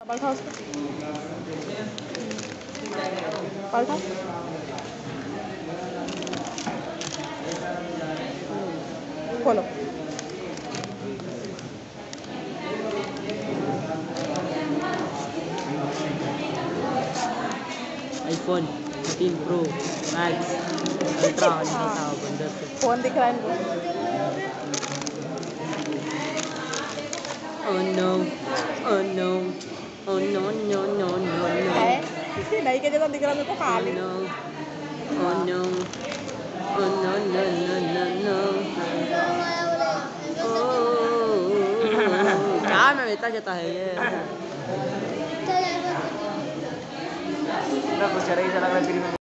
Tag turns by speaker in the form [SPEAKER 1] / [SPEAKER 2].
[SPEAKER 1] पलटा उसको, पलटा। खोलो।
[SPEAKER 2] iPhone 13 Pro Max Ultra नहीं था बंदर से।
[SPEAKER 1] फोन दिख रहा है इनको।
[SPEAKER 2] Oh no, oh no, oh no no no no no।
[SPEAKER 1] नहीं के जैसा दिख रहा मेरे को खाली।
[SPEAKER 2] Oh no, oh no, oh no no no no no। क्या मैं बेटा कहता है ये? कुछ लग रहा है